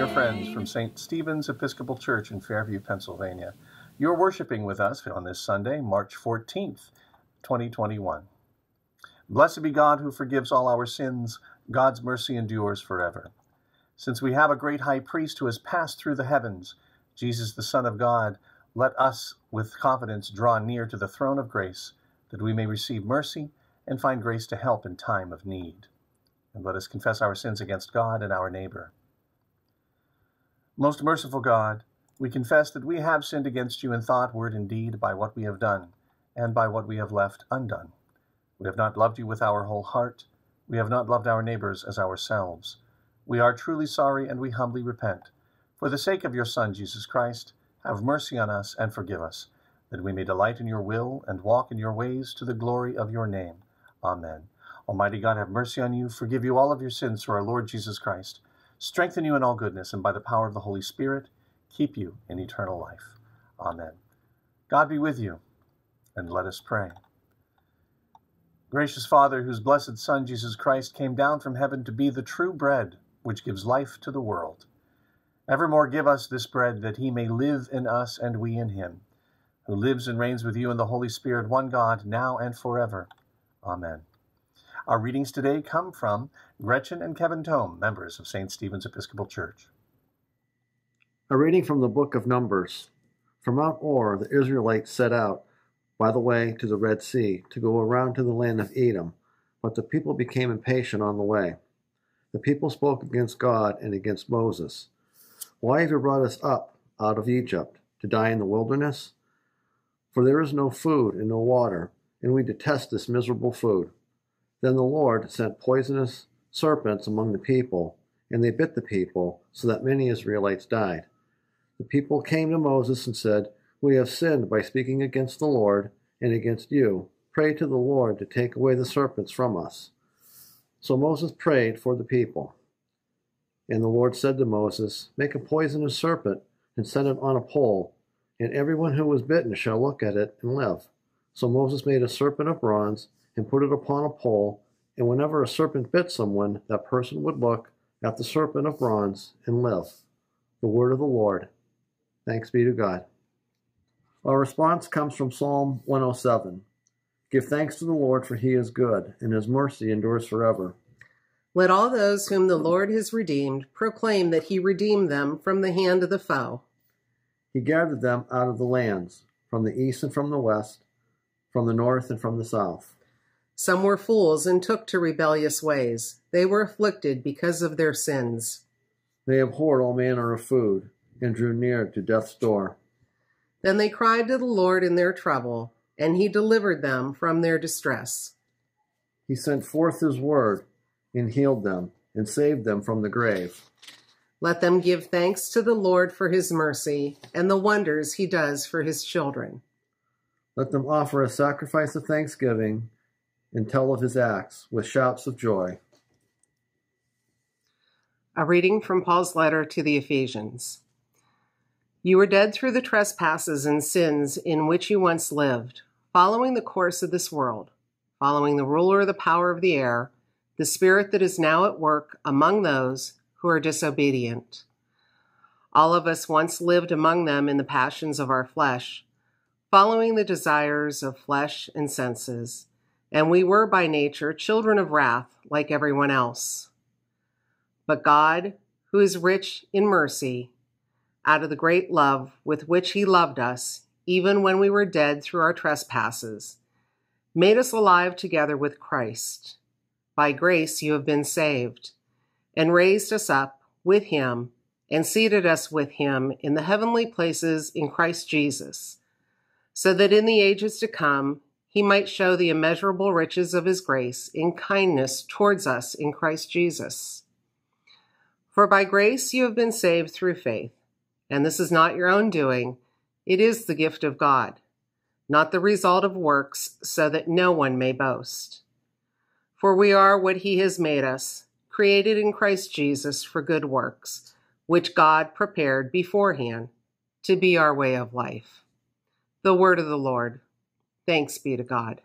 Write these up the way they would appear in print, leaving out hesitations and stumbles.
dear friends from St. Stephen's Episcopal Church in Fairview, Pennsylvania. You're worshiping with us on this Sunday, March 14th, 2021. Blessed be God who forgives all our sins. God's mercy endures forever. Since we have a great high priest who has passed through the heavens, Jesus, the Son of God, let us with confidence draw near to the throne of grace, that we may receive mercy and find grace to help in time of need. And let us confess our sins against God and our neighbor. Most merciful God, we confess that we have sinned against you in thought, word, and deed, by what we have done, and by what we have left undone. We have not loved you with our whole heart. We have not loved our neighbors as ourselves. We are truly sorry, and we humbly repent. For the sake of your Son, Jesus Christ, have mercy on us and forgive us, that we may delight in your will and walk in your ways to the glory of your name. Amen. Almighty God, have mercy on you, forgive you all of your sins through our Lord Jesus Christ, strengthen you in all goodness, and by the power of the Holy Spirit, keep you in eternal life. Amen. God be with you, and let us pray. Gracious Father, whose blessed Son, Jesus Christ, came down from heaven to be the true bread which gives life to the world, evermore give us this bread, that he may live in us and we in him, who lives and reigns with you in the Holy Spirit, one God, now and forever. Amen. Our readings today come from Gretchen and Kevin Tome, members of St. Stephen's Episcopal Church. A reading from the book of Numbers. From Mount Or, the Israelites set out by the way to the Red Sea to go around to the land of Edom, but the people became impatient on the way. The people spoke against God and against Moses. Why have you brought us up out of Egypt to die in the wilderness? For there is no food and no water, and we detest this miserable food. Then the Lord sent poisonous serpents among the people, and they bit the people, so that many Israelites died. The people came to Moses and said, "We have sinned by speaking against the Lord and against you. Pray to the Lord to take away the serpents from us." So Moses prayed for the people. And the Lord said to Moses, "Make a poisonous serpent and set it on a pole, and everyone who was bitten shall look at it and live." So Moses made a serpent of bronze and put it upon a pole, and whenever a serpent bit someone, that person would look at the serpent of bronze and live. The word of the Lord. Thanks be to God. Our response comes from Psalm 107. Give thanks to the Lord, for he is good, and his mercy endures forever. Let all those whom the Lord has redeemed proclaim that he redeemed them from the hand of the foe. He gathered them out of the lands, from the east and from the west, from the north and from the south. Some were fools and took to rebellious ways. They were afflicted because of their sins. They abhorred all manner of food, and drew near to death's door. Then they cried to the Lord in their trouble, and he delivered them from their distress. He sent forth his word, and healed them, and saved them from the grave. Let them give thanks to the Lord for his mercy, and the wonders he does for his children. Let them offer a sacrifice of thanksgiving, and tell of his acts with shouts of joy. A reading from Paul's letter to the Ephesians. You were dead through the trespasses and sins in which you once lived, following the course of this world, following the ruler of the power of the air, the spirit that is now at work among those who are disobedient. All of us once lived among them in the passions of our flesh, following the desires of flesh and senses, and we were by nature children of wrath like everyone else. But God, who is rich in mercy, out of the great love with which he loved us, even when we were dead through our trespasses, made us alive together with Christ. By grace you have been saved, and raised us up with him, and seated us with him in the heavenly places in Christ Jesus, so that in the ages to come he might show the immeasurable riches of his grace in kindness towards us in Christ Jesus. For by grace you have been saved through faith, and this is not your own doing, it is the gift of God, not the result of works, so that no one may boast. For we are what he has made us, created in Christ Jesus for good works, which God prepared beforehand to be our way of life. The word of the Lord. Thanks be to God.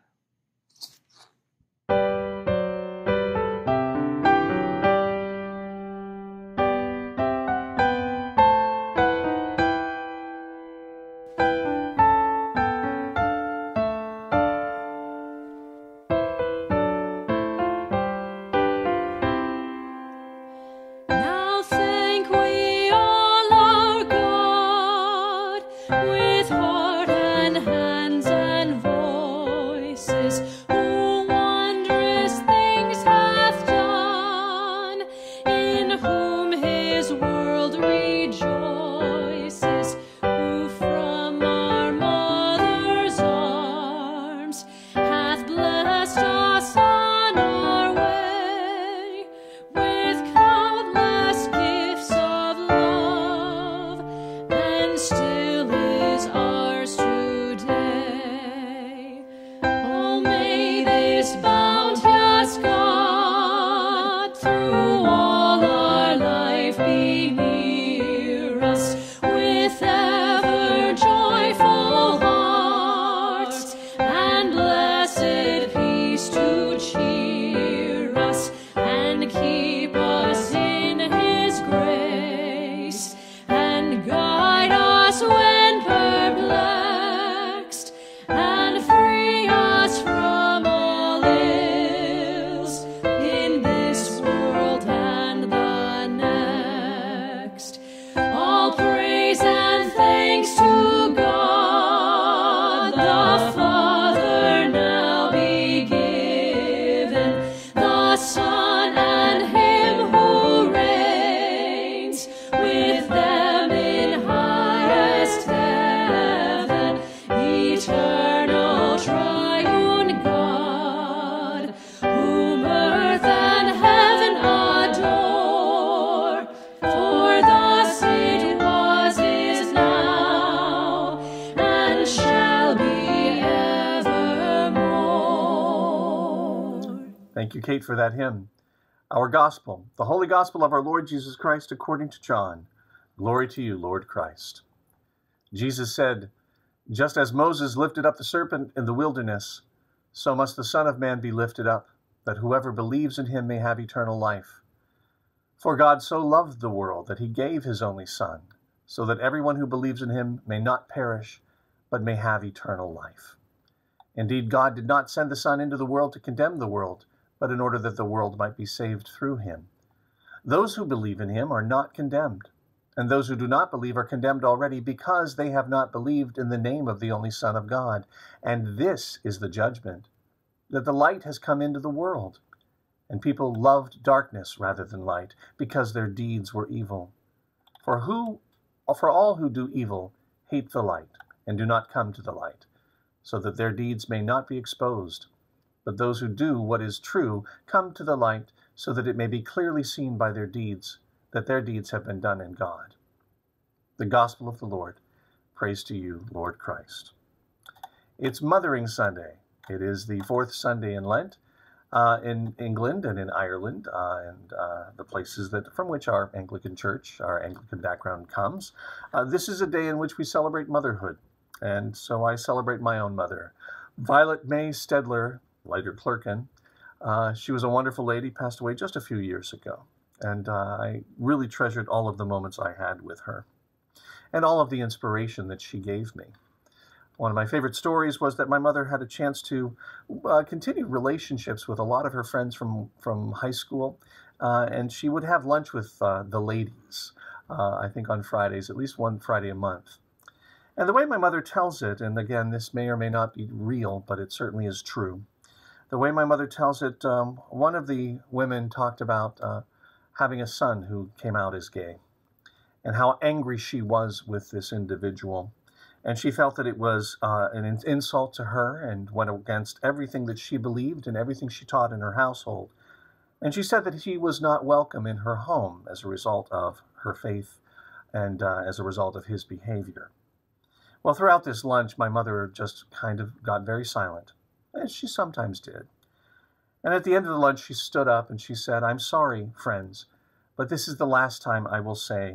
Kate for that hymn. Our gospel, the holy gospel of our Lord Jesus Christ according to John. Glory to you, Lord Christ. Jesus said, just as Moses lifted up the serpent in the wilderness, so must the Son of Man be lifted up, that whoever believes in him may have eternal life. For God so loved the world that he gave his only Son, so that everyone who believes in him may not perish, but may have eternal life. Indeed, God did not send the Son into the world to condemn the world, but in order that the world might be saved through him. Those who believe in him are not condemned, and those who do not believe are condemned already because they have not believed in the name of the only Son of God. And this is the judgment, that the light has come into the world, and people loved darkness rather than light, because their deeds were evil. For all who do evil hate the light, and do not come to the light, so that their deeds may not be exposed. But those who do what is true come to the light, so that it may be clearly seen by their deeds, that their deeds have been done in God. The Gospel of the Lord. Praise to you, Lord Christ. It's Mothering Sunday. It is the fourth Sunday in Lent in England and in Ireland and the places from which our Anglican Church, our Anglican background comes. This is a day in which we celebrate motherhood, and so I celebrate my own mother. Violet May Stedler, later Clerkin. She was a wonderful lady, passed away just a few years ago, and I really treasured all of the moments I had with her and all of the inspiration that she gave me. One of my favorite stories was that my mother had a chance to continue relationships with a lot of her friends from high school, and she would have lunch with the ladies, I think on Fridays, at least one Friday a month. And the way my mother tells it, and again, this may or may not be real, but it certainly is true. The way my mother tells it, one of the women talked about having a son who came out as gay, and how angry she was with this individual. And she felt that it was an insult to her and went against everything that she believed and everything she taught in her household. And she said that he was not welcome in her home as a result of her faith and as a result of his behavior. Well, throughout this lunch, my mother just kind of got very silent, as she sometimes did. And at the end of the lunch, she stood up and she said, "I'm sorry, friends, but this is the last time I will stay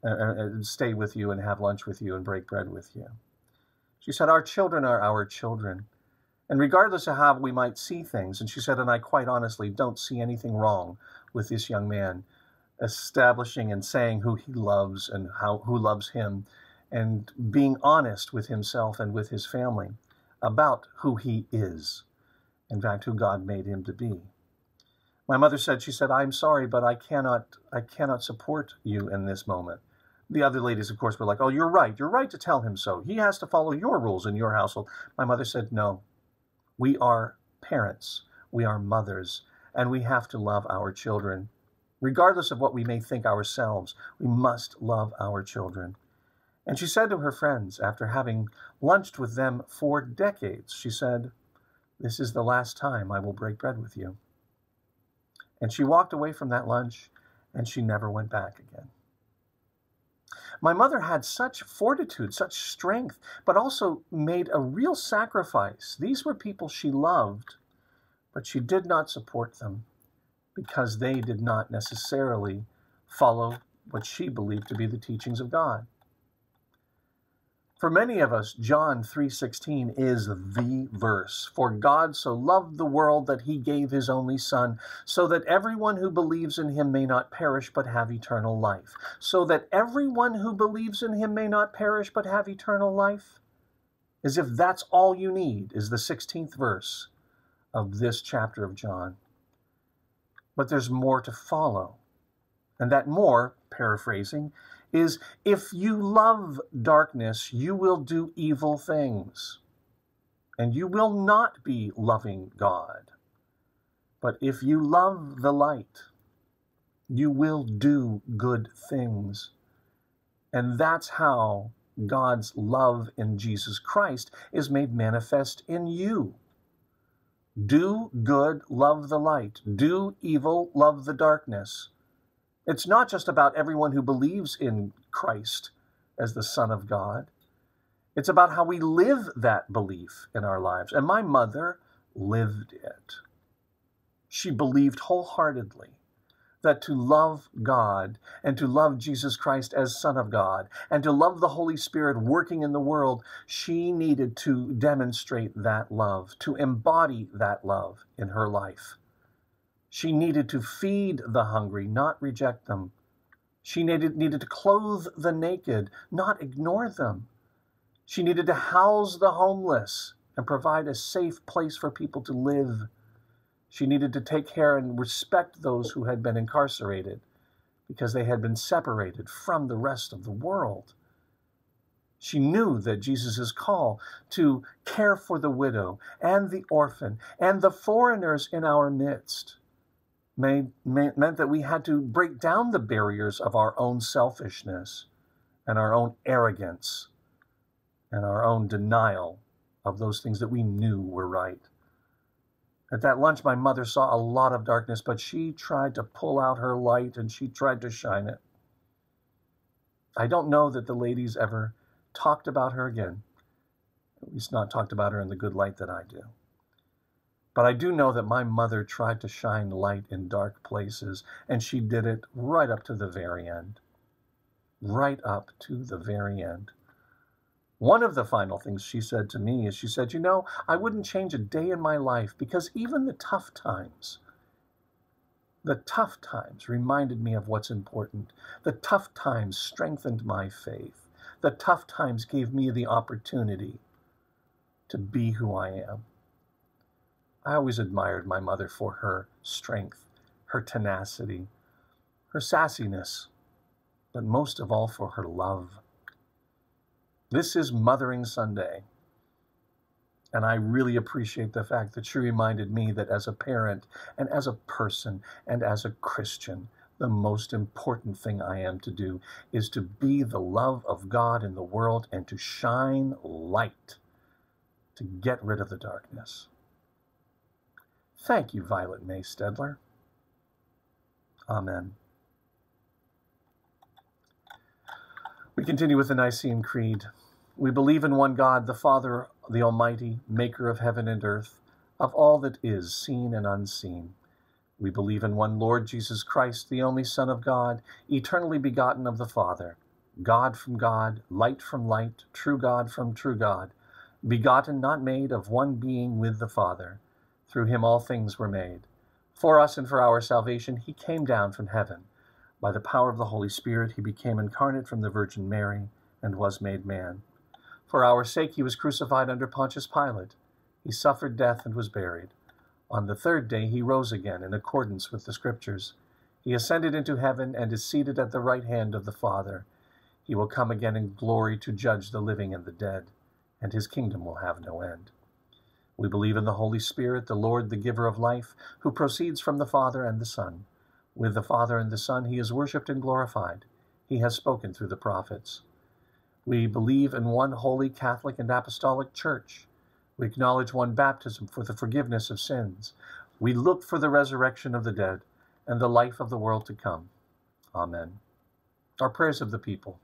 with you and have lunch with you and break bread with you." She said, "Our children are our children, and regardless of how we might see things," and she said, and I quite honestly don't see anything wrong with this young man establishing and saying who he loves and who loves him, and being honest with himself and with his family about who he is, in fact, who God made him to be. My mother said, she said, "I'm sorry, but I cannot support you in this moment." The other ladies, of course, were like, "Oh, you're right to tell him so. He has to follow your rules in your household." My mother said, "No, we are parents, we are mothers, and we have to love our children. Regardless of what we may think ourselves, we must love our children." And she said to her friends, after having lunched with them for decades, she said, "This is the last time I will break bread with you." And she walked away from that lunch, and she never went back again. My mother had such fortitude, such strength, but also made a real sacrifice. These were people she loved, but she did not support them because they did not necessarily follow what she believed to be the teachings of God. For many of us, John 3:16 is the verse. "For God so loved the world that he gave his only Son, so that everyone who believes in him may not perish but have eternal life." So that everyone who believes in him may not perish but have eternal life? As if that's all you need, is the 16th verse of this chapter of John. But there's more to follow. And that more, paraphrasing, is if you love darkness, you will do evil things, and you will not be loving God. But if you love the light, you will do good things. And that's how God's love in Jesus Christ is made manifest in you. Do good, love the light. Do evil, love the darkness. It's not just about everyone who believes in Christ as the Son of God. It's about how we live that belief in our lives. And my mother lived it. She believed wholeheartedly that to love God and to love Jesus Christ as Son of God and to love the Holy Spirit working in the world, she needed to demonstrate that love, to embody that love in her life. She needed to feed the hungry, not reject them. She needed to clothe the naked, not ignore them. She needed to house the homeless and provide a safe place for people to live. She needed to take care and respect those who had been incarcerated because they had been separated from the rest of the world. She knew that Jesus' call to care for the widow and the orphan and the foreigners in our midst meant that we had to break down the barriers of our own selfishness and our own arrogance and our own denial of those things that we knew were right. At that lunch, my mother saw a lot of darkness, but she tried to pull out her light and she tried to shine it. I don't know that the ladies ever talked about her again, at least not talked about her in the good light that I do. But I do know that my mother tried to shine light in dark places, and she did it right up to the very end. Right up to the very end. One of the final things she said to me is she said, you know, I wouldn't change a day in my life because even the tough times reminded me of what's important. The tough times strengthened my faith. The tough times gave me the opportunity to be who I am. I always admired my mother for her strength, her tenacity, her sassiness, but most of all for her love. This is Mothering Sunday, and I really appreciate the fact that she reminded me that as a parent and as a person and as a Christian, the most important thing I am to do is to be the love of God in the world and to shine light, to get rid of the darkness. Thank you, Violet May Stedler. Amen. We continue with the Nicene Creed. We believe in one God, the Father, the Almighty, maker of heaven and earth, of all that is seen and unseen. We believe in one Lord Jesus Christ, the only Son of God, eternally begotten of the Father, God from God, light from light, true God from true God, begotten, not made, of one being with the Father. Through him all things were made. For us and for our salvation he came down from heaven. By the power of the Holy Spirit he became incarnate from the Virgin Mary and was made man. For our sake he was crucified under Pontius Pilate. He suffered death and was buried. On the third day he rose again in accordance with the Scriptures. He ascended into heaven and is seated at the right hand of the Father. He will come again in glory to judge the living and the dead, and his kingdom will have no end. We believe in the Holy Spirit, the Lord, the giver of life, who proceeds from the Father and the Son. With the Father and the Son he is worshipped and glorified. He has spoken through the prophets. We believe in one holy Catholic and Apostolic Church. We acknowledge one baptism for the forgiveness of sins. We look for the resurrection of the dead and the life of the world to come. Amen. Our prayers of the people.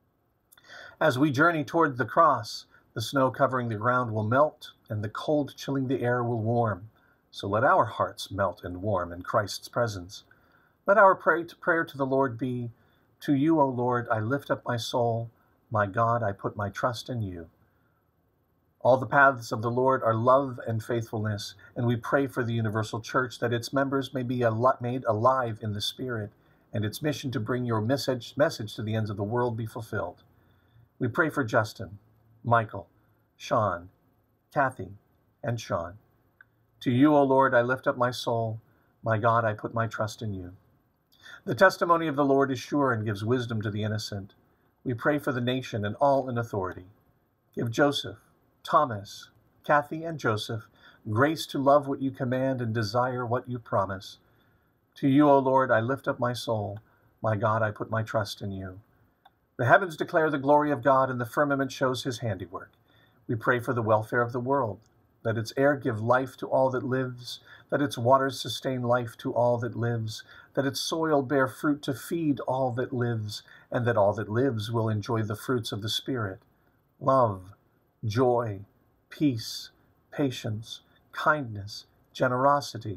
As we journey toward the cross, the snow covering the ground will melt, and the cold chilling the air will warm. So let our hearts melt and warm in Christ's presence. Let our prayer to the Lord be, to you, O Lord, I lift up my soul. My God, I put my trust in you. All the paths of the Lord are love and faithfulness, and we pray for the universal church that its members may be made alive in the Spirit, and its mission to bring your message to the ends of the world be fulfilled. We pray for Justin, Michael, Sean, Kathy, and Sean. To you, O Lord, I lift up my soul. My God, I put my trust in you. The testimony of the Lord is sure and gives wisdom to the innocent. We pray for the nation and all in authority. Give Joseph, Thomas, Kathy, and Joseph grace to love what you command and desire what you promise. To you, O Lord, I lift up my soul. My God, I put my trust in you. The heavens declare the glory of God, and the firmament shows his handiwork. We pray for the welfare of the world, that its air give life to all that lives, that its waters sustain life to all that lives, that its soil bear fruit to feed all that lives, and that all that lives will enjoy the fruits of the Spirit: love, joy, peace, patience, kindness, generosity,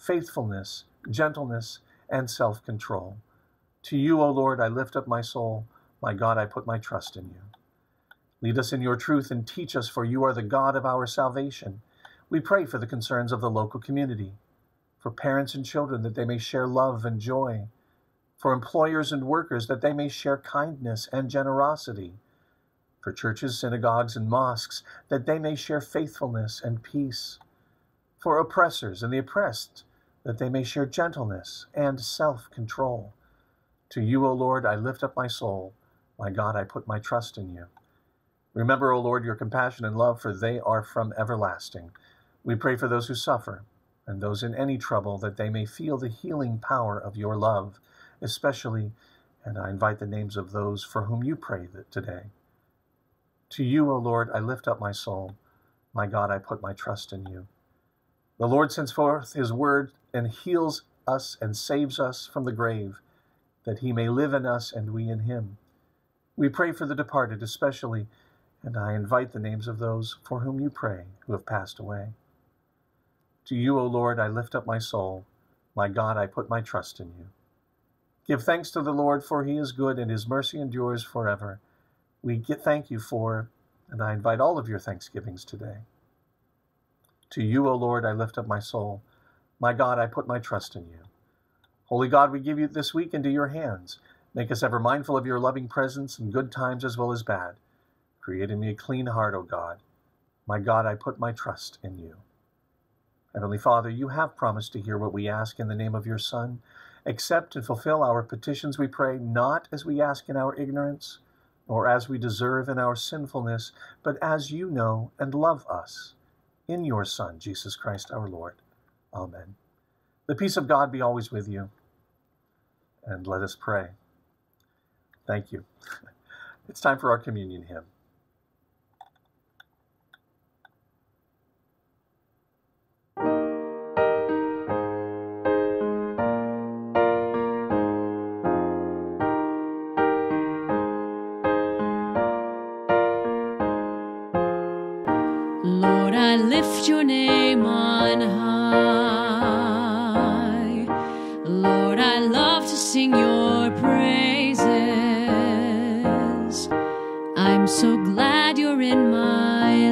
faithfulness, gentleness, and self-control. To you, O Lord, I lift up my soul. My God, I put my trust in you. Lead us in your truth and teach us, for you are the God of our salvation. We pray for the concerns of the local community, for parents and children that they may share love and joy, for employers and workers that they may share kindness and generosity, for churches, synagogues, and mosques that they may share faithfulness and peace, for oppressors and the oppressed that they may share gentleness and self-control. To you, O Lord, I lift up my soul. My God, I put my trust in you. Remember, O Lord, your compassion and love, for they are from everlasting. We pray for those who suffer and those in any trouble, that they may feel the healing power of your love, especially, and I invite the names of those for whom you pray today. To you, O Lord, I lift up my soul. My God, I put my trust in you. The Lord sends forth his word and heals us and saves us from the grave, that he may live in us and we in him. We pray for the departed especially, and I invite the names of those for whom you pray who have passed away. To you, O Lord, I lift up my soul. My God, I put my trust in you. Give thanks to the Lord, for he is good, and his mercy endures forever. We thank you for, and I invite all of your thanksgivings today. To you, O Lord, I lift up my soul. My God, I put my trust in you. Holy God, we give you this week into your hands. Make us ever mindful of your loving presence in good times as well as bad. Create in me a clean heart, O God. My God, I put my trust in you. Heavenly Father, you have promised to hear what we ask in the name of your Son. Accept and fulfill our petitions, we pray, not as we ask in our ignorance, nor as we deserve in our sinfulness, but as you know and love us. In your Son, Jesus Christ our Lord. Amen. The peace of God be always with you. And let us pray. Thank you. It's time for our communion hymn. Lord, I lift your name on high. Lord, I love to sing your praises. I'm so glad you're in my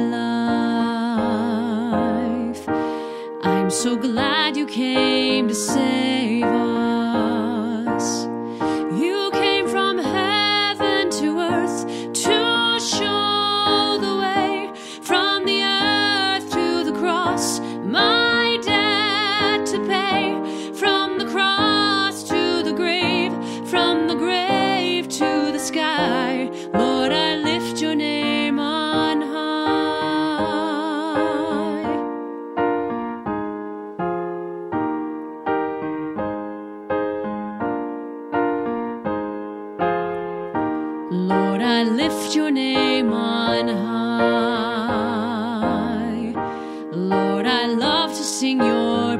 life. I'm so glad you came to save us. You came from heaven to earth to show the way, from the earth to the cross, my debt to pay, from the cross to the grave, from the grave to the sky. Lord, I lift your name on high. Lord, I lift your name on high. Lord, I love to sing your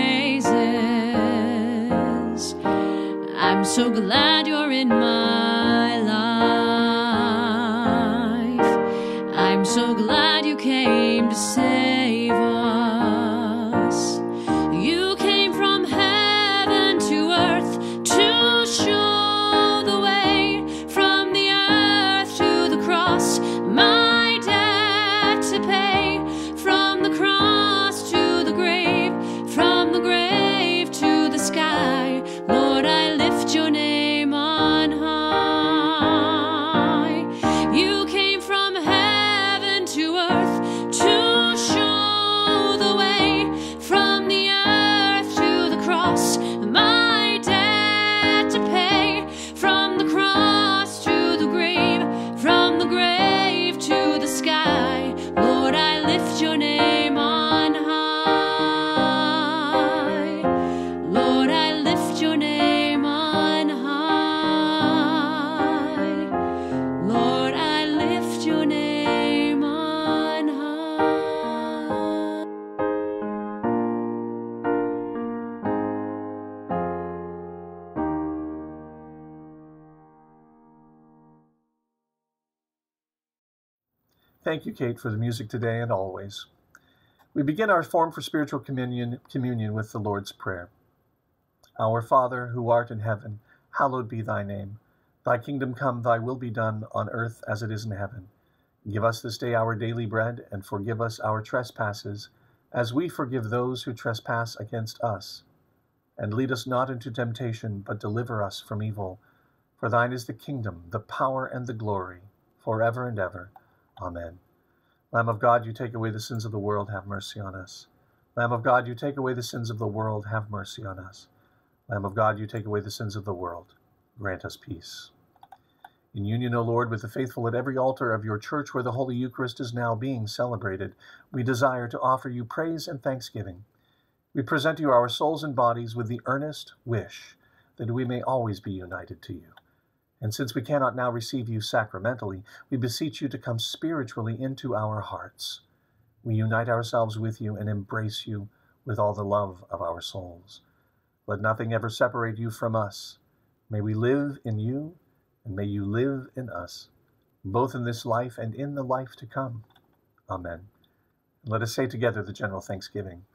praises. I'm so glad you're in my life. I'm so glad you came to save us. You came from heaven to earth to show the way, from the earth to the cross, my debt to pay, from the cross to the grave, from the grave to the sky. Lord, I lift your name on high. You came from heaven to earth to show the way, from the earth to the cross, my debt to pay, from the cross to the grave, from the grave to the sky. Lord, I lift your name on high. Lord, I lift your name on high. Lord, I lift your name on high. Thank you, Kate, for the music today and always. We begin our form for spiritual communion with the Lord's Prayer. Our Father, who art in heaven, hallowed be thy name. Thy kingdom come, thy will be done, on earth as it is in heaven. Give us this day our daily bread, and forgive us our trespasses, as we forgive those who trespass against us. And lead us not into temptation, but deliver us from evil. For thine is the kingdom, the power, and the glory, forever and ever. Amen. Lamb of God, you take away the sins of the world, have mercy on us. Lamb of God, you take away the sins of the world, have mercy on us. Lamb of God, you take away the sins of the world, grant us peace. In union, O Lord, with the faithful at every altar of your church where the Holy Eucharist is now being celebrated, we desire to offer you praise and thanksgiving. We present you our souls and bodies with the earnest wish that we may always be united to you. And since we cannot now receive you sacramentally, we beseech you to come spiritually into our hearts. We unite ourselves with you and embrace you with all the love of our souls. Let nothing ever separate you from us. May we live in you, and may you live in us, both in this life and in the life to come. Amen. And let us say together the general thanksgiving.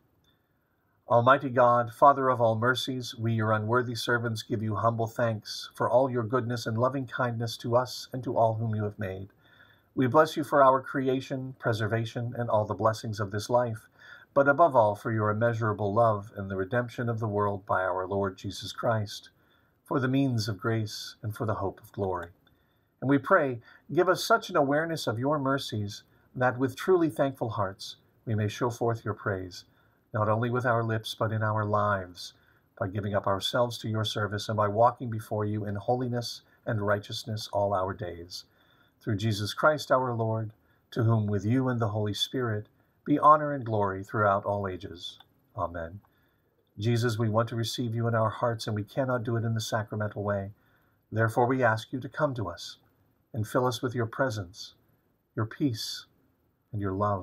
Almighty God, Father of all mercies, we, your unworthy servants, give you humble thanks for all your goodness and loving kindness to us and to all whom you have made. We bless you for our creation, preservation, and all the blessings of this life, but above all for your immeasurable love and the redemption of the world by our Lord Jesus Christ, for the means of grace and for the hope of glory. And we pray, give us such an awareness of your mercies that with truly thankful hearts we may show forth your praise, not only with our lips, but in our lives, by giving up ourselves to your service and by walking before you in holiness and righteousness all our days. Through Jesus Christ our Lord, to whom with you and the Holy Spirit be honor and glory throughout all ages. Amen. Jesus, we want to receive you in our hearts, and we cannot do it in the sacramental way. Therefore we ask you to come to us and fill us with your presence, your peace, and your love.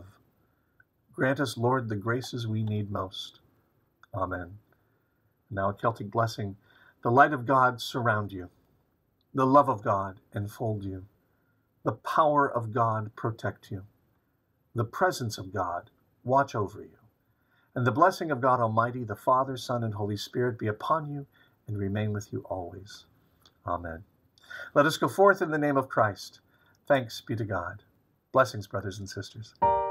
Grant us, Lord, the graces we need most. Amen. Now a Celtic blessing. The light of God surround you. The love of God enfold you. The power of God protect you. The presence of God watch over you. And the blessing of God Almighty, the Father, Son, and Holy Spirit be upon you and remain with you always. Amen. Let us go forth in the name of Christ. Thanks be to God. Blessings, brothers and sisters.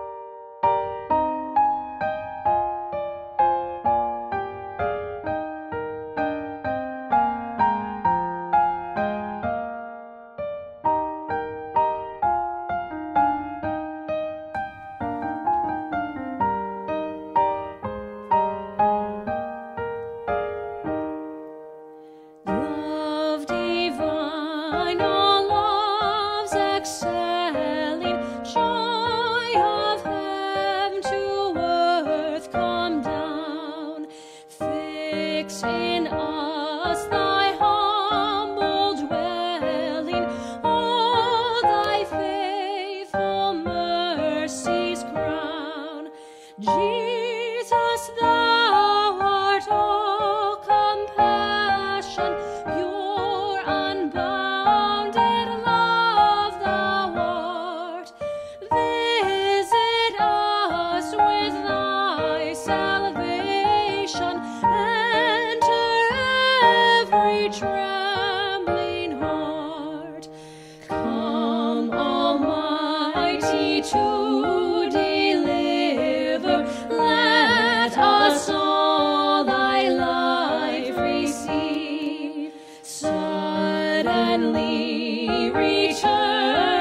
Love divine, all loves excelling, joy of heaven to earth come down. Fix in us thy humble dwelling, all thy faithful mercies crown. Jesus, thou art all compassion, pure unbounded love thou art. Visit us with thy salvation, enter every trembling heart. Come, Almighty, to deliver, let us all thy life receive. Suddenly return